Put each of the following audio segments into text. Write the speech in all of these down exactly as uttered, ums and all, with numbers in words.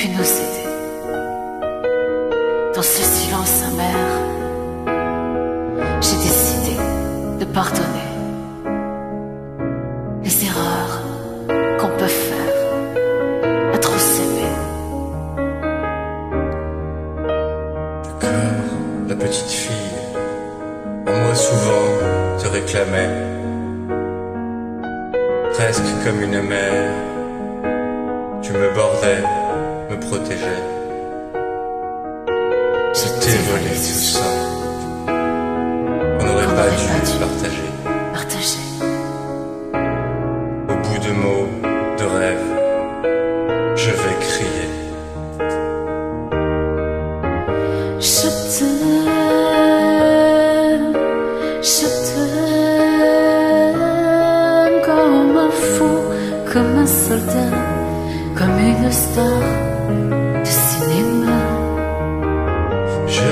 pu nous aider. Dans ce silence amer, j'ai décidé de pardonner les erreurs qu'on peut faire à trop s'aimer. D'accord, la petite fille, à moi souvent te réclamait, presque comme une mère. Tu me bordais, me protégeais. Je t'ai volé tout ça. On n'aurait pas dû partager. Partager. Au bout de mots, de rêves, je vais crier. Je t'aime, je t'aime comme un fou, comme un soldat, comme une star de cinéma. Je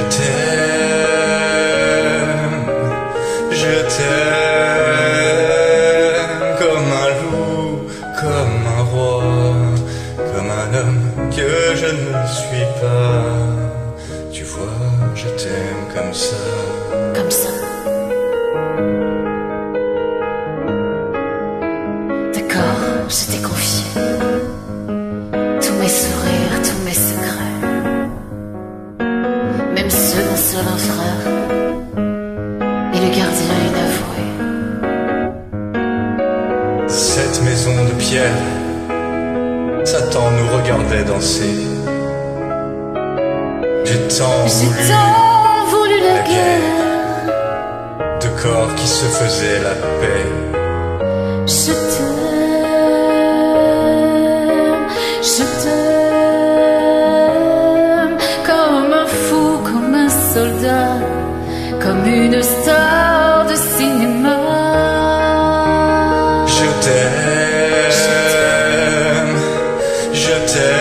t'aime, je t'aime comme un loup, comme un roi, comme un homme que je ne suis pas. Tu vois, je t'aime comme ça. Comme ça. D'accord, je t'ai confié tous mes sourires, tous mes secrets, même ceux d'un seul frère et le gardien inavoué. Cette maison de pierre, Satan nous regardait danser. J'ai tant J'ai voulu tant voulu la la guerre. de corps qui se faisaient la paix. Je t'aime, je t'aime comme un fou, comme un soldat, comme une star de cinéma. Je t'aime, je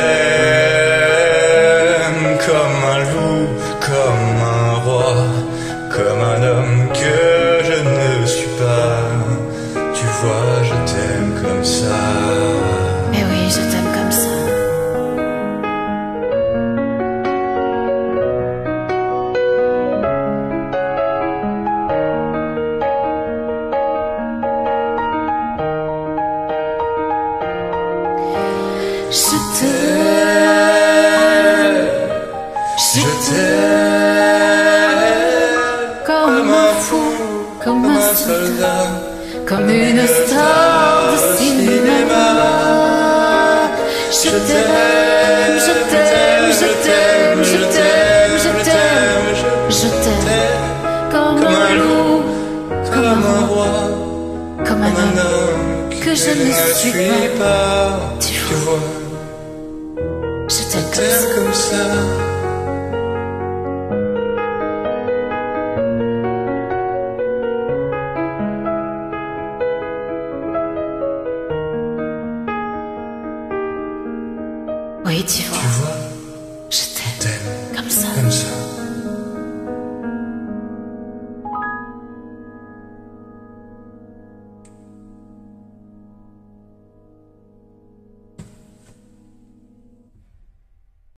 t'aime comme un loup, comme un roi, comme un homme que je ne suis pas. Tu vois, je t'aime comme ça. Mais oui, je t'aime comme ça. Je t'aime, Je t'aime comme un fou, comme un soldat, soldat, comme une star de cinéma. Je t'aime, je t'aime, je t'aime, je t'aime, je t'aime, je t'aime comme un loup, comme un roi, comme un un homme homme que je ne suis pas. Tu Tu vois, Je je t'aime comme t'aime ça. comme ça. Oui, tu vois, Tu vois, je t'aime t'aime comme ça. comme ça.